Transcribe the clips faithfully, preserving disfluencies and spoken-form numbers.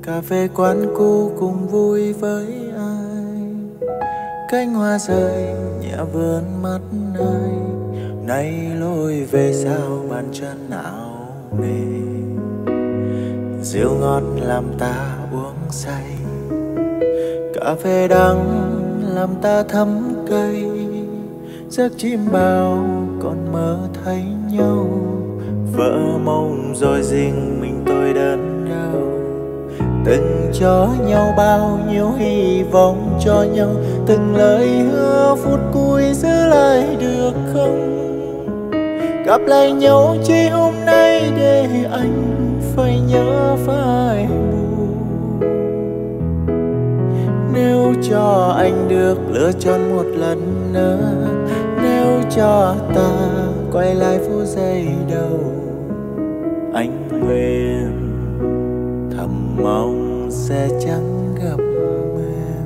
Cà phê quán cũ cùng vui với ai, cánh hoa rơi nhẹ vươn mắt nơi nay lối về sao bàn chân não nề. Rượu ngọt làm ta uống say, cà phê đắng làm ta thấm cây. Giấc chim bao còn mơ thấy nhau, vỡ mộng rồi riêng mình tôi đớn đau. Từng cho nhau bao nhiêu hy vọng cho nhau, từng lời hứa phút cuối giữ lại được không? Gặp lại nhau chỉ hôm nay để anh phải nhớ phải buồn. Nếu cho anh được lựa chọn một lần nữa, nếu cho ta quay lại phút giây đầu, anh nguyện thầm mong sẽ chẳng gặp em.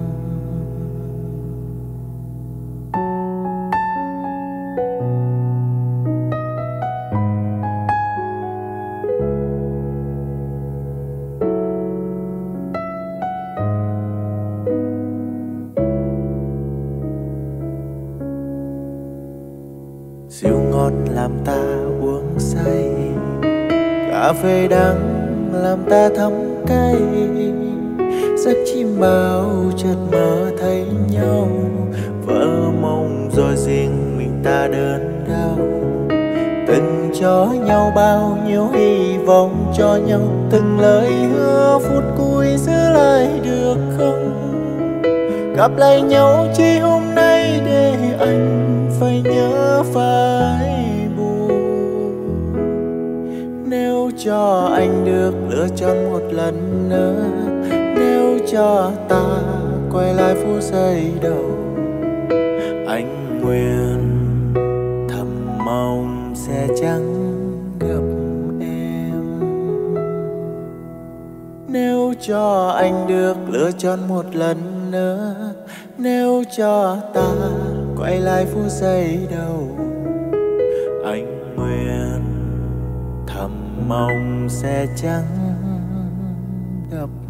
Rượu ngọt làm ta uống say, cà phê đắng làm ta thấm cay. Giấc chim bao chợt mơ thấy nhau, vỡ mộng rồi riêng mình ta đớn đau. Từng cho nhau bao nhiêu hy vọng cho nhau, từng lời hứa phút cuối giữ lại được không? Gặp lại nhau chỉ hôm nay để anh phải nhớ phải buồn. Nếu cho anh được lựa chọn một lần nữa, nếu cho ta quay lại phút giây đầu, anh nguyện thầm mong sẽ chẳng gặp em. Nếu cho anh được lựa chọn một lần nữa, nếu cho ta quay lại phút giây đầu, anh nguyện thầm mong sẽ chẳng gặp